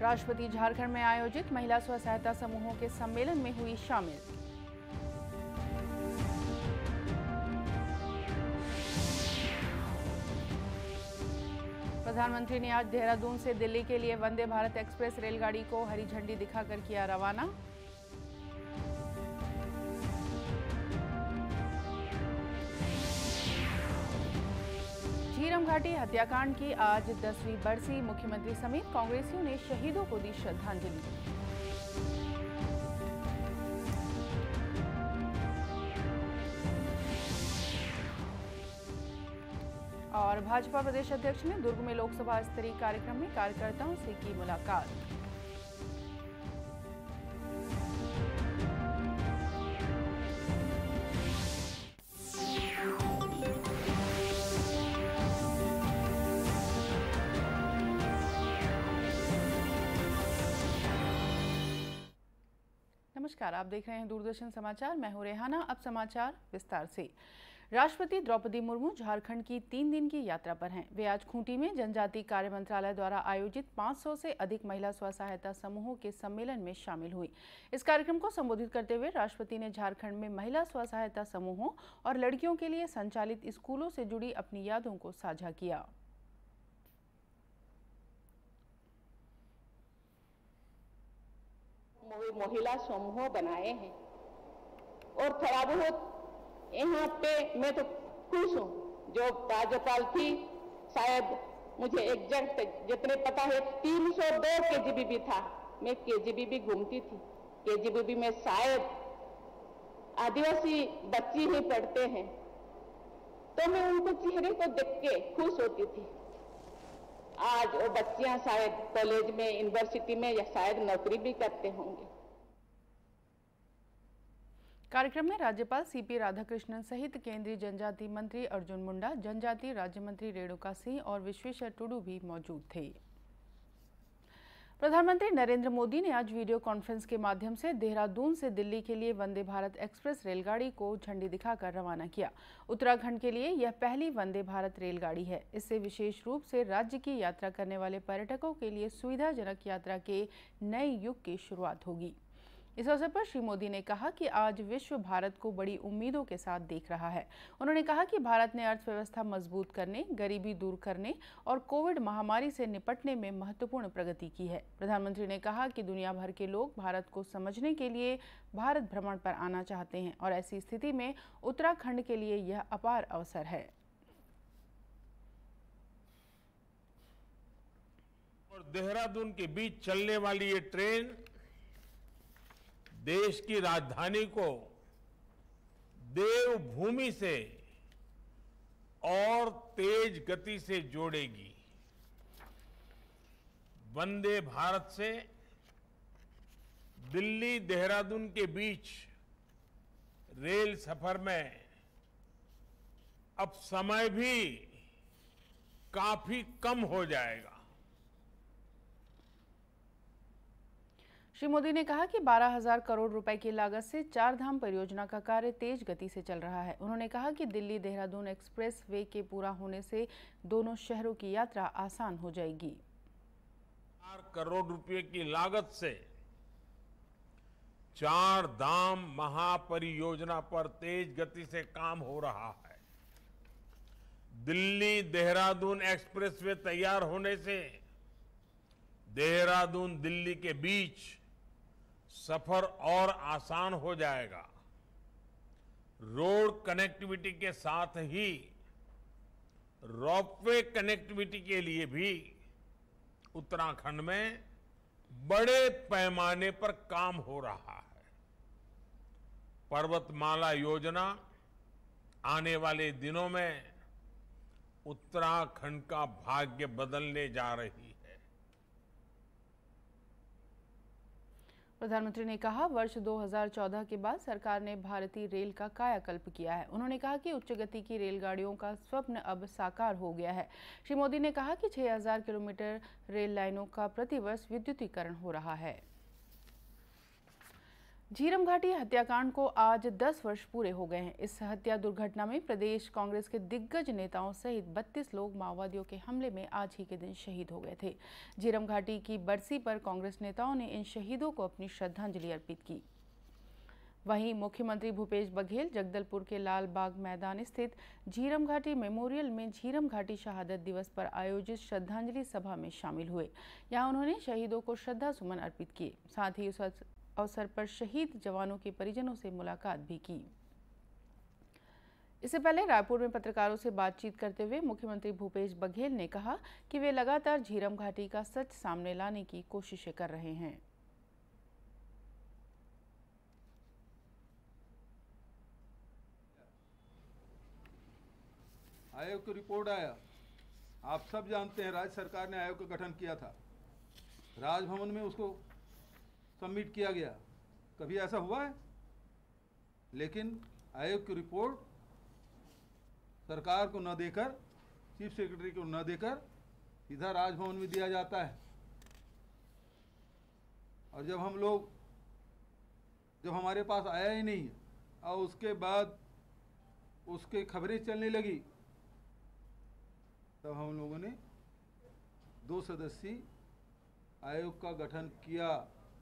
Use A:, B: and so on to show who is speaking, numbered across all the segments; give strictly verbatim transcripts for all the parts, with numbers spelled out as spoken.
A: राष्ट्रपति झारखंड में आयोजित महिला स्व सहायता समूहों के सम्मेलन में हुई शामिल। प्रधानमंत्री ने आज देहरादून से दिल्ली के लिए वंदे भारत एक्सप्रेस रेलगाड़ी को हरी झंडी दिखाकर किया रवाना। झीरम घाटी हत्याकांड की आज दसवीं बरसी, मुख्यमंत्री समेत कांग्रेसियों ने शहीदों को दी श्रद्धांजलि। और भाजपा प्रदेश अध्यक्ष ने दुर्ग में लोकसभा स्तरीय कार्यक्रम में कार्यकर्ताओं से की मुलाकात। नमस्कार, आप देख रहे हैं दूरदर्शन समाचार। मैं हूं रेहाना। अब समाचार विस्तार से। राष्ट्रपति द्रौपदी मुर्मू झारखंड की तीन दिन की यात्रा पर हैं। वे आज खूंटी में जनजातीय कार्य मंत्रालय द्वारा आयोजित पाँच सौ से अधिक महिला स्व सहायता समूहों के सम्मेलन में शामिल हुई। इस कार्यक्रम को संबोधित करते हुए राष्ट्रपति ने झारखंड में महिला स्व सहायता समूहों और लड़कियों के लिए संचालित स्कूलों से जुड़ी अपनी यादों को साझा किया।
B: महिला समूह बनाए हैं और थोड़ा बहुत यहाँ पे मैं तो खुश हूँ। जो राज्यपाल थी, शायद मुझे एग्जैक्ट जितने पता है तीन सौ दो केजीबीबी था। मैं केजीबीबी घूमती थी। केजीबीबी में शायद आदिवासी बच्ची ही पढ़ते हैं, तो मैं उनको चेहरे को देख के खुश होती थी। आज वो बच्चियां शायद कॉलेज में, यूनिवर्सिटी में या शायद नौकरी भी करते होंगे।
A: कार्यक्रम में राज्यपाल सीपी राधाकृष्णन सहित केंद्रीय जनजातीय मंत्री अर्जुन मुंडा, जनजातीय राज्य मंत्री रेणुका सिंह और विश्वेश्वर टुडू भी मौजूद थे। प्रधानमंत्री नरेंद्र मोदी ने आज वीडियो कॉन्फ्रेंस के माध्यम से देहरादून से दिल्ली के लिए वंदे भारत एक्सप्रेस रेलगाड़ी को झंडी दिखाकर रवाना किया। उत्तराखंड के लिए यह पहली वंदे भारत रेलगाड़ी है। इससे विशेष रूप से राज्य की यात्रा करने वाले पर्यटकों के लिए सुविधाजनक यात्रा के नए युग की शुरुआत होगी। इस अवसर पर श्री मोदी ने कहा कि आज विश्व भारत को बड़ी उम्मीदों के साथ देख रहा है। उन्होंने कहा कि भारत ने अर्थव्यवस्था मजबूत करने, गरीबी दूर करने और कोविड महामारी से निपटने में महत्वपूर्ण प्रगति की है। प्रधानमंत्री ने कहा कि दुनिया भर के लोग भारत को समझने के लिए भारत भ्रमण पर आना चाहते हैं और ऐसी स्थिति में उत्तराखंड के लिए यह अपार अवसर है।
C: और देहरादून के बीच चलने वाली ये ट्रेन देश की राजधानी को देवभूमि से और तेज गति से जोड़ेगी। वंदे भारत से दिल्ली देहरादून के बीच रेल सफर में अब समय भी काफी कम हो जाएगा।
A: श्री मोदी ने कहा कि बारह हजार करोड़ रुपए की लागत से चार धाम परियोजना का कार्य तेज गति से चल रहा है। उन्होंने कहा कि दिल्ली देहरादून एक्सप्रेस वे के पूरा होने से दोनों शहरों की यात्रा आसान हो जाएगी।
C: चार करोड़ रुपए की लागत से चार धाम महापरियोजना पर तेज गति से काम हो रहा है। दिल्ली देहरादून एक्सप्रेस वे तैयार होने से देहरादून दिल्ली के बीच सफर और आसान हो जाएगा। रोड कनेक्टिविटी के साथ ही रोपवे कनेक्टिविटी के लिए भी उत्तराखंड में बड़े पैमाने पर काम हो रहा है। पर्वतमाला योजना आने वाले दिनों में उत्तराखंड का भाग्य बदलने जा रही है।
A: प्रधानमंत्री ने कहा, वर्ष दो हज़ार चौदह के बाद सरकार ने भारतीय रेल का कायाकल्प किया है। उन्होंने कहा कि उच्च गति की रेलगाड़ियों का स्वप्न अब साकार हो गया है। श्री मोदी ने कहा कि छह हज़ार किलोमीटर रेल लाइनों का प्रतिवर्ष विद्युतीकरण हो रहा है। झीरम घाटी हत्याकांड को आज दस वर्ष पूरे हो गए हैं। इस हत्या दुर्घटना में प्रदेश कांग्रेस के दिग्गज नेताओं सहित बत्तीस लोग माओवादियों के हमले में आज ही के दिन शहीद हो गए थे। झीरम घाटी की बरसी पर कांग्रेस नेताओं ने इन शहीदों को अपनी श्रद्धांजलि अर्पित की। वहीं मुख्यमंत्री भूपेश बघेल जगदलपुर के लाल बाग मैदान स्थित झीरम घाटी मेमोरियल में झीरम घाटी शहादत दिवस पर आयोजित श्रद्धांजलि सभा में शामिल हुए। यहां उन्होंने शहीदों को श्रद्धा सुमन अर्पित किए। साथ ही उस अवसर पर शहीद जवानों के परिजनों से मुलाकात भी की। इससे पहले रायपुर में पत्रकारों से बातचीत करते हुए मुख्यमंत्री भूपेश बघेल ने कहा कि वे लगातार झीरम घाटी का सच सामने लाने की कोशिशें कर रहे हैं।
D: आयोग की रिपोर्ट आया, आप सब जानते हैं राज्य सरकार ने आयोग का गठन किया था, राजभवन में उसको सबमिट किया गया। कभी ऐसा हुआ है? लेकिन आयोग की रिपोर्ट सरकार को न देकर, चीफ सेक्रेटरी को न देकर सीधा राजभवन में दिया जाता है। और जब हम लोग जब हमारे पास आया ही नहीं और उसके बाद उसके खबरें चलने लगी, तब हम लोगों ने दो सदस्यीय आयोग का गठन किया।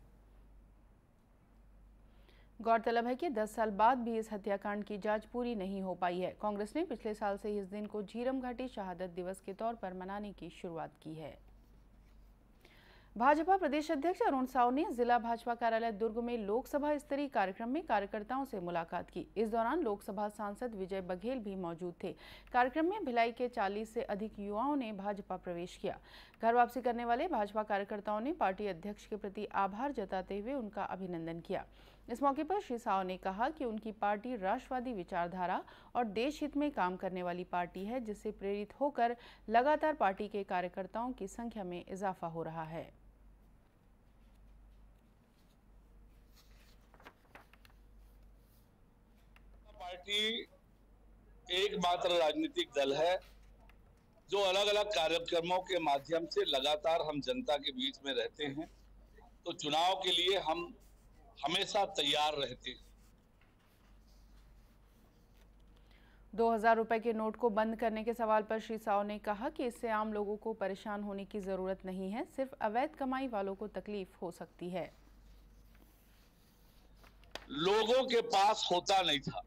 A: गौरतलब है कि दस साल बाद भी इस हत्याकांड की जांच पूरी नहीं हो पाई है। कांग्रेस ने पिछले साल से इस दिन को झीरम घाटी शहादत दिवस के तौर पर मनाने की शुरुआत की है। भाजपा प्रदेश अध्यक्ष अरुण साव ने जिला भाजपा कार्यालय दुर्ग में लोकसभा स्तरीय कार्यक्रम में कार्यकर्ताओं से मुलाकात की। इस दौरान लोकसभा सांसद विजय बघेल भी मौजूद थे। कार्यक्रम में भिलाई के चालीस से अधिक युवाओं ने भाजपा प्रवेश किया। घर वापसी करने वाले भाजपा कार्यकर्ताओं ने पार्टी अध्यक्ष के प्रति आभार जताते हुए उनका अभिनंदन किया। इस मौके पर श्री साव ने कहा कि उनकी पार्टी राष्ट्रवादी विचारधारा और देश हित में काम करने वाली पार्टी है, जिससे प्रेरित होकर लगातार पार्टी के कार्यकर्ताओं की संख्या में इजाफा हो रहा है।
E: पार्टी एकमात्र राजनीतिक दल है जो अलग अलग कार्यक्रमों के माध्यम से लगातार हम जनता के बीच में रहते हैं, तो चुनाव के लिए हम हमेशा तैयार रहते हैं।
A: दो हजार रुपए के नोट को बंद करने के सवाल पर श्री साव ने कहा कि इससे आम लोगों को परेशान होने की जरूरत नहीं है, सिर्फ अवैध कमाई वालों को तकलीफ हो सकती है।
E: लोगों के पास होता नहीं था,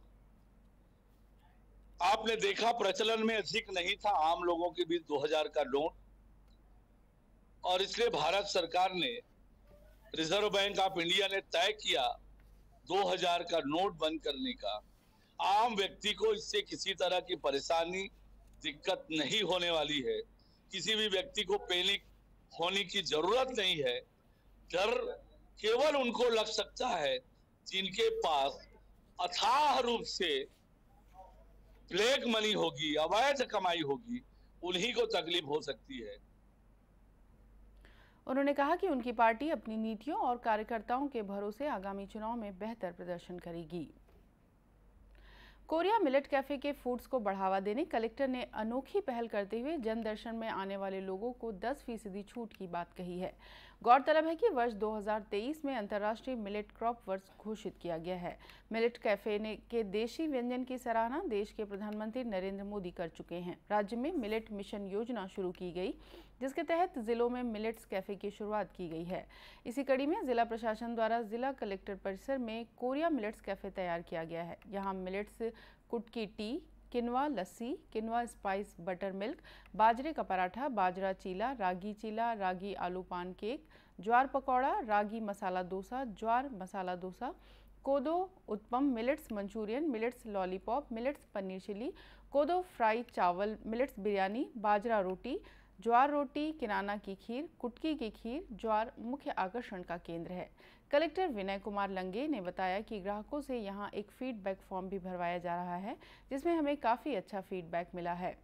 E: आपने देखा प्रचलन में अधिक नहीं था आम लोगों के बीच दो हजार का नोट, और इसलिए भारत सरकार ने, रिजर्व बैंक ऑफ इंडिया ने तय किया दो हजार का नोट बंद करने का। आम व्यक्ति को इससे किसी तरह की परेशानी, दिक्कत नहीं होने वाली है। किसी भी व्यक्ति को पैनिक होने की जरूरत नहीं है। डर केवल उनको लग सकता है जिनके पास अथाह रूप से ब्लैक मनी होगी, अवैध कमाई होगी, उन्हीं को तकलीफ हो सकती है।
A: उन्होंने कहा कि उनकी पार्टी अपनी नीतियों और कार्यकर्ताओं के भरोसे आगामी चुनाव में बेहतर प्रदर्शन करेगी। कोरिया मिलेट कैफे के फूड्स को बढ़ावा देने कलेक्टर ने अनोखी पहल करते हुए जन दर्शन में आने वाले लोगों को दस फीसदी छूट की बात कही है। गौरतलब है कि वर्ष दो हज़ार तेईस में अंतर्राष्ट्रीय मिलेट क्रॉप वर्ष घोषित किया गया है। मिलेट कैफे ने के देशी व्यंजन की सराहना देश के प्रधानमंत्री नरेंद्र मोदी कर चुके हैं। राज्य में मिलेट मिशन योजना शुरू की गई, जिसके तहत जिलों में मिलेट्स कैफे की शुरुआत की गई है। इसी कड़ी में जिला प्रशासन द्वारा जिला कलेक्टर परिसर में कोरिया मिलेट्स कैफे तैयार किया गया है। यहाँ millets kutki tea, quinoa lassi, quinoa spice buttermilk, बाजरे का पराठा, बाजरा चीला, रागी चीला, रागी आलू pancake, jowar pakora, ragi masala dosa, jowar masala dosa, kodo uttapam, millets manchurian, millets lollipop, millets paneer chilli, kodo fry चावल, मिलेट्स बिरयानी, बाजरा रोटी, ज्वार रोटी, किनाना की खीर, कुटकी की खीर, ज्वार मुख्य आकर्षण का केंद्र है। कलेक्टर विनय कुमार लंगे ने बताया कि ग्राहकों से यहां एक फीडबैक फॉर्म भी भरवाया जा रहा है, जिसमें हमें काफी अच्छा फीडबैक मिला है।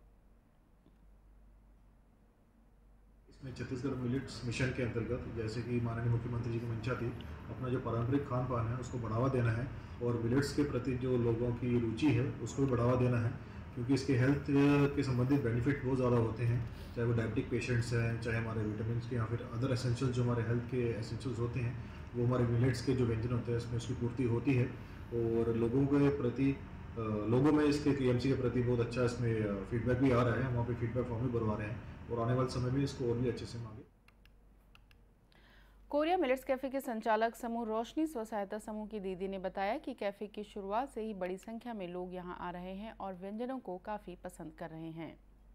F: इसमें छत्तीसगढ़ मिलेट्स मिशन के अंतर्गत, जैसे कि माननीय मुख्यमंत्री जी की मंशा थी, अपना जो पारंपरिक खान पान है उसको बढ़ावा देना है और मिलेट्स के प्रति जो लोगों की रुचि है उसको भी बढ़ावा देना है, क्योंकि इसके हेल्थ के संबंधित बेनिफिट बहुत ज़्यादा होते हैं, चाहे वो डायबिटिक पेशेंट्स हैं, चाहे हमारे विटामिन के या फिर अदर एसेंशियल्स जो हमारे हेल्थ के एसेंशियल्स होते हैं, वो हमारे मिलेट्स के जो व्यंजन होते हैं इसमें उसकी पूर्ति होती है और लोगों के प्रति लोगों में इसके केएमसी के प्रति बहुत अच्छा इसमें फीडबैक भी आ रहा है। हम वहाँ पे फीडबैक फॉर्म भी भरवा रहे हैं और आने वाले समय में इसको और भी अच्छे से मांगे।
A: कोरिया मिलेट्स कैफे के संचालक समूह रोशनी स्व सहायता समूह की दीदी ने बताया कि कैफे की शुरुआत से ही बड़ी संख्या में लोग यहां आ रहे हैं और व्यंजनों को काफी पसंद कर रहे हैं।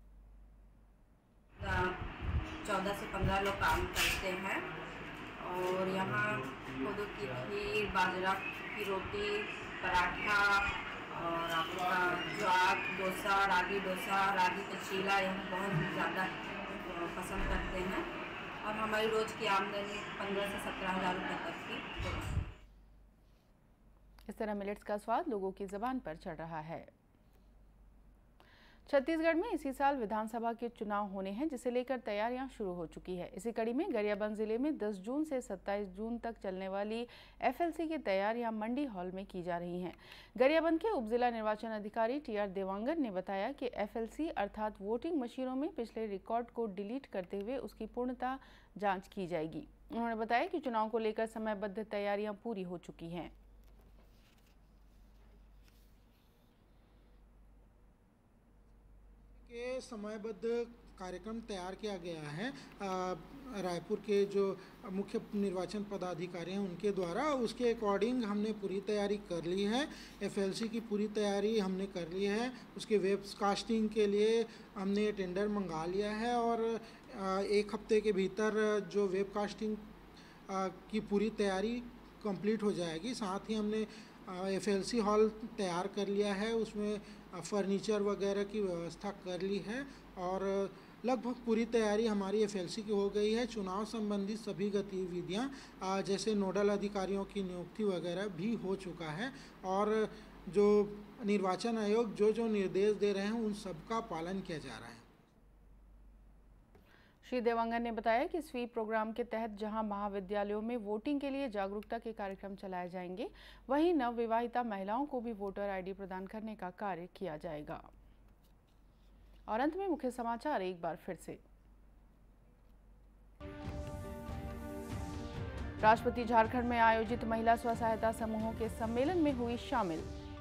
G: चौदह से पंद्रह लोग काम करते हैं और यहाँ कोदो की खीर, बाजरा की रोटी, पराठा और आपका ज्वार डोसा, रागी डोसा, रागी का चीला यहाँ बहुत ज़्यादा पसंद करते हैं और हमारी रोज़ की आमदनी पंद्रह से सत्रह हज़ार रुपये तक की होती है।
A: इस तरह मिलेट्स का स्वाद लोगों की ज़बान पर चढ़ रहा है। छत्तीसगढ़ में इसी साल विधानसभा के चुनाव होने हैं, जिसे लेकर तैयारियां शुरू हो चुकी है। इसी कड़ी में गरियाबंद जिले में दस जून से सत्ताईस जून तक चलने वाली एफएलसी की तैयारियां मंडी हॉल में की जा रही हैं। गरियाबंद के उप जिला निर्वाचन अधिकारी टी आर देवांगन ने बताया कि एफएलसी अर्थात वोटिंग मशीनों में पिछले रिकॉर्ड को डिलीट करते हुए उसकी पूर्णतः जाँच की जाएगी। उन्होंने बताया कि चुनाव को लेकर समयबद्ध तैयारियां पूरी हो चुकी हैं।
H: के समयबद्ध कार्यक्रम तैयार किया गया है रायपुर के जो मुख्य निर्वाचन पदाधिकारी हैं उनके द्वारा। उसके अकॉर्डिंग हमने पूरी तैयारी कर ली है। एफएलसी की पूरी तैयारी हमने कर ली है। उसके वेबकास्टिंग के लिए हमने टेंडर मंगा लिया है और एक हफ्ते के भीतर जो वेबकास्टिंग की पूरी तैयारी कंप्लीट हो जाएगी। साथ ही हमने एफएलसी हॉल तैयार कर लिया है, उसमें फर्नीचर वगैरह की व्यवस्था कर ली है और लगभग पूरी तैयारी हमारी एफएलसी की हो गई है। चुनाव संबंधी सभी गतिविधियां जैसे नोडल अधिकारियों की नियुक्ति वगैरह भी हो चुका है और जो निर्वाचन आयोग जो जो निर्देश दे रहे हैं उन सब का पालन किया जा रहा है।
A: श्री देवांगन ने बताया कि स्वीप प्रोग्राम के तहत जहां महाविद्यालयों में वोटिंग के लिए जागरूकता के कार्यक्रम चलाए जाएंगे, वहीं नवविवाहिता महिलाओं को भी वोटर आईडी प्रदान करने का कार्य किया जाएगा। और अंत में मुख्य समाचार एक बार फिर से। राष्ट्रपति झारखंड में आयोजित महिला स्व सहायता समूहों के सम्मेलन में हुई शामिल।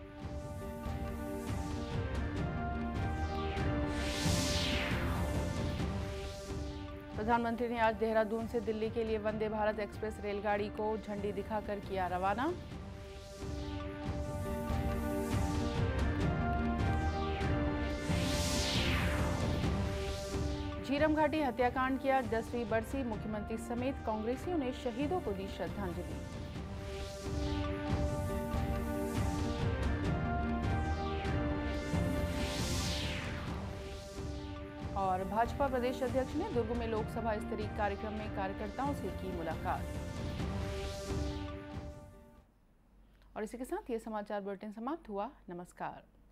A: प्रधानमंत्री ने आज देहरादून से दिल्ली के लिए वंदे भारत एक्सप्रेस रेलगाड़ी को झंडी दिखाकर किया रवाना। झीरम घाटी हत्याकांड की आज दसवीं बरसी, मुख्यमंत्री समेत कांग्रेसियों ने शहीदों को दी श्रद्धांजलि। और भाजपा प्रदेश अध्यक्ष ने दुर्ग में लोकसभा स्तरीय कार्यक्रम में कार्यकर्ताओं से की मुलाकात। और इसी के साथ ये समाचार बुलेटिन समाप्त हुआ। नमस्कार।